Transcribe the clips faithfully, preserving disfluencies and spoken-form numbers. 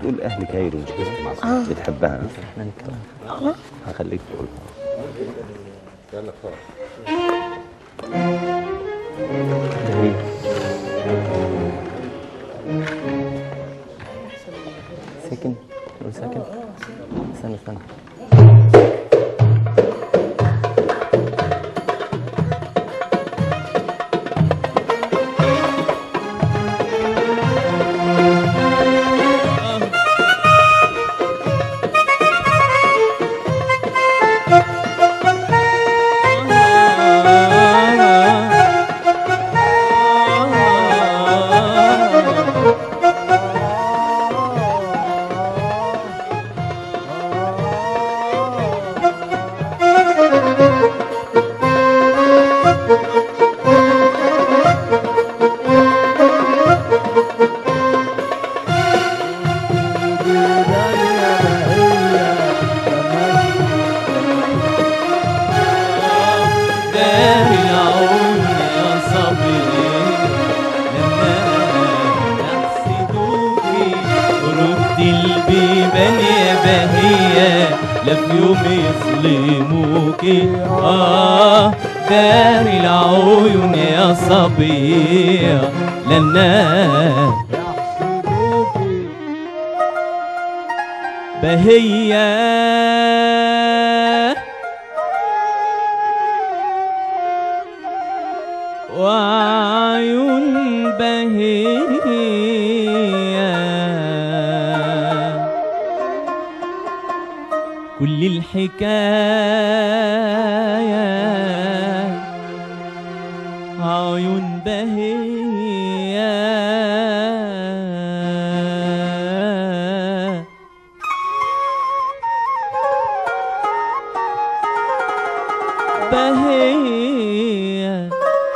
بتقول اهل كايرو مش كده؟ اه بتحبها. احنا نتكلم. هخليك تقولها. يلا خلاص. ساكن قول ساكن. استنى استنى. البيبان يا بهية لا في يوم يظلموكي. آه دار العيون يا صبية للناس يحسدوكي. بهية وعيون بهية كل الحكاية عيون بهية بهية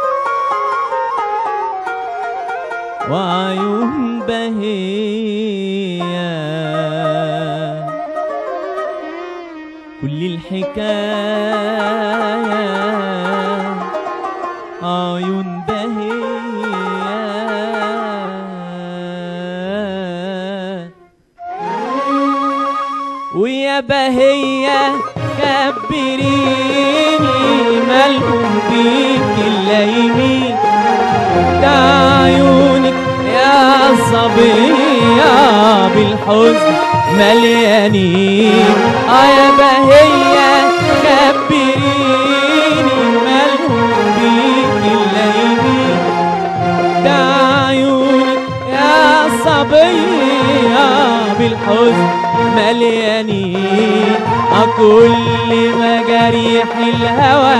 وعيون بهية كل الحكاية عيون بهية ويا بهية خبريني مالكم بيك اللايمين ده عيونك يا صبية بالحزن مليانين. اه يا بهية خبريني مالكم بيك اللايمين ده عيونك يا صبية بالحزن مليانين. اه كل مجاريح الهوى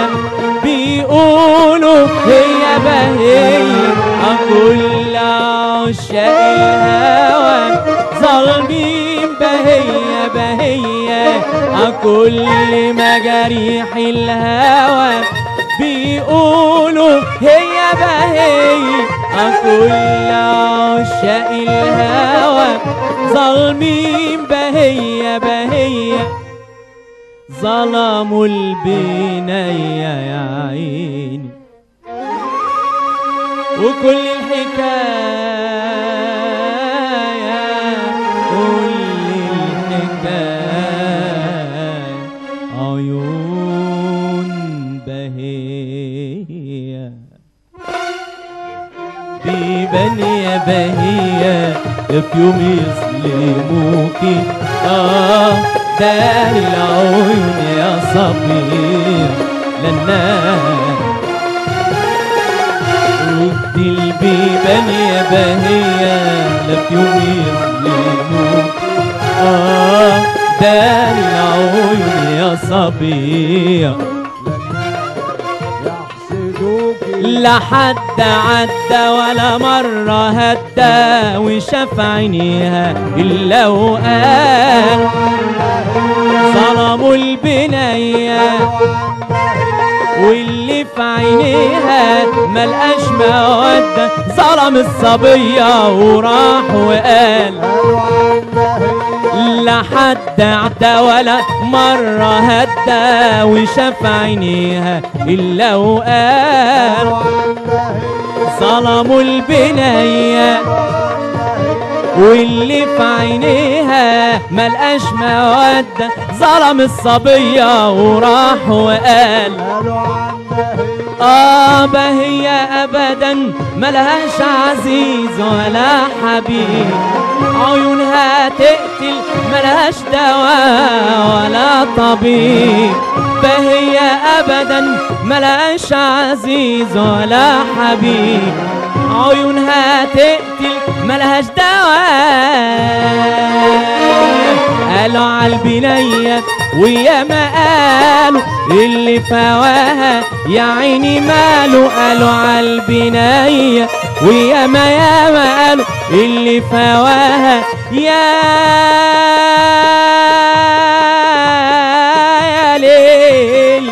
بيقولوا هي بهية. اه كل عشاق الهوى ظالمين بهية بهية. اه كل مجاريح الهوى بيقولوا هي بهية. اه كل عشاق الهوى ظالمين بهية بهية ظلموا البنية يا عيني. وكل الحكاية كل الحكاية عيون بهية بيبان يا بهية في يوم يظلموكي. آه دار العيون يا صبية للناس ردي البيبان يا بهية لا في يوم يظلموكي. آه دار العيون يا صبية لا حد عدى ولا مرة هدى وشاف عينيها إلا وقال ظلموا البنية واللي في عينيها ملقاش مودة. ظلم الصبية وراح وقال لا حد عدى ولا مرة هدى وشاف عينيها إلا وقال ظلموا البنية واللي في عينيها ملقاش مودة ظلم الصبية وراح وقال آه بهية أبدا ملهاش عزيز ولا حبيب، عيونها تقتل ملهاش دواء ولا طبيب، بهية أبدا ملهاش عزيز ولا حبيب، عيونها تقتل ملهاش دواء. قالوا عالبنية ويا ما قالوا اللي فواها يا عيني ماله، قالوا عالبنية ويا ما يا ما قالوا اللي فواها يا يا ليل.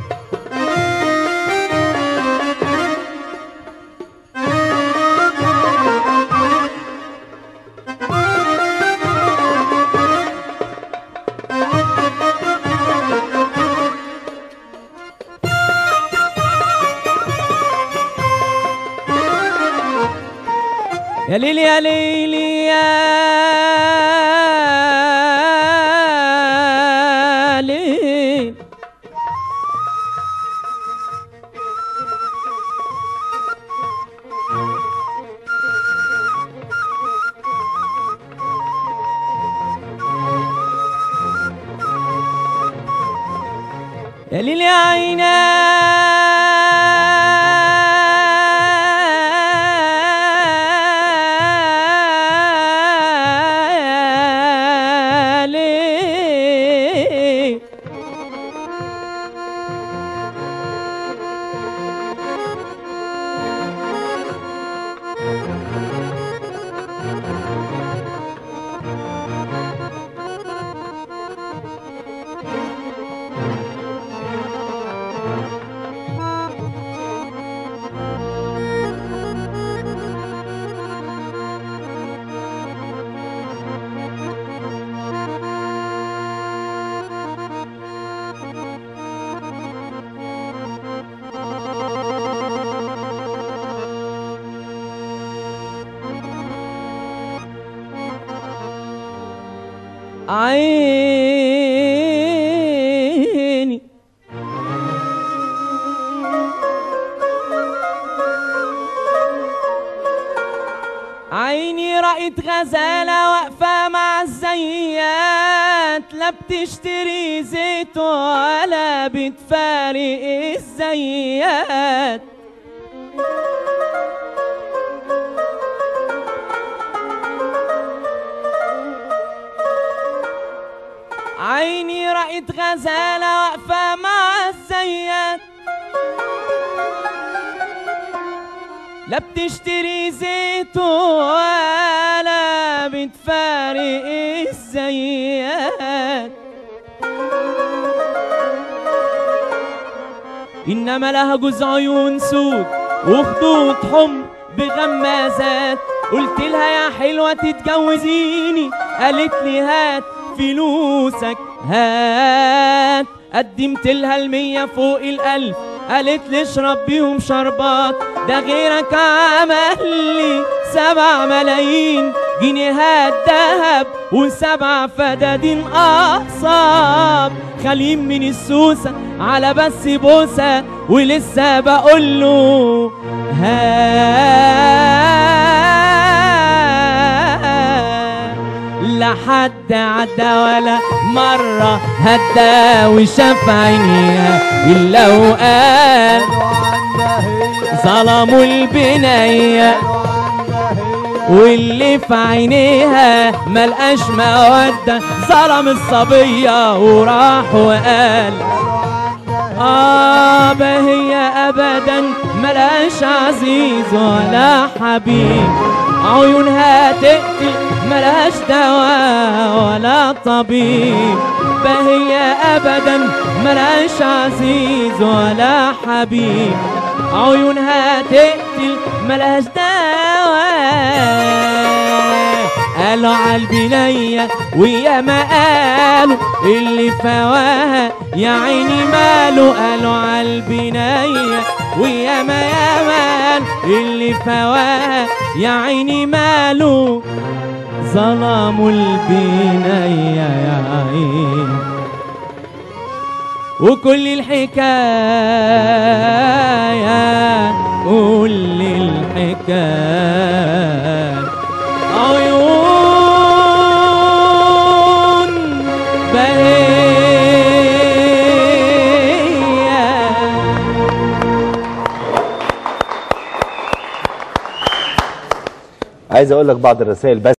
يا ليل يا ليل يا ليل، يا ليل يا عينا عيني عيني رأيت غزالة واقفة مع الزيات، لا بتشتري زيت ولا بتفارق الزيات، عيني رأيت غزالة واقفة مع الزيات، لا بتشتري زيت ولا بتفارق الزيات، إنما لها جوز عيون سود وخدود حمر بغمازات، قلت لها يا حلوة تتجوزيني، قالت لي هات فلوسك هات، قدمت لها المية فوق الألف، قالت لي اشرب بيهم شربات، ده غيرك عمل لي سبع ملايين جنيهات دهب وسبع فدادين أقصاب، خالين من السوسة على بس بوسة ولسه بقوله ها، لا حد عدى ولا مرة هدى وشاف عينيها إلا وقال ظلموا البنية، واللي في عينيها ملقاش مودة ظلم الصبية وراح وقال آه بهية أبدا ملقاش عزيز ولا حبيب، عيونها تقتل ملهاش دواء ولا طبيب، بهية أبدا ملهاش عزيز ولا حبيب، عيونها تقتل ملهاش دواء. قالوا عالبنية ويا ما قالوا اللي فواها يا عيني ماله، قالوا عالبنية ويا ما يا مال اللي فواه يا عيني ماله ظلموا البنية يا عيني. وكل الحكاية كل الحكاية عيون بهية. عايز اقول لك بعض الرسائل بس.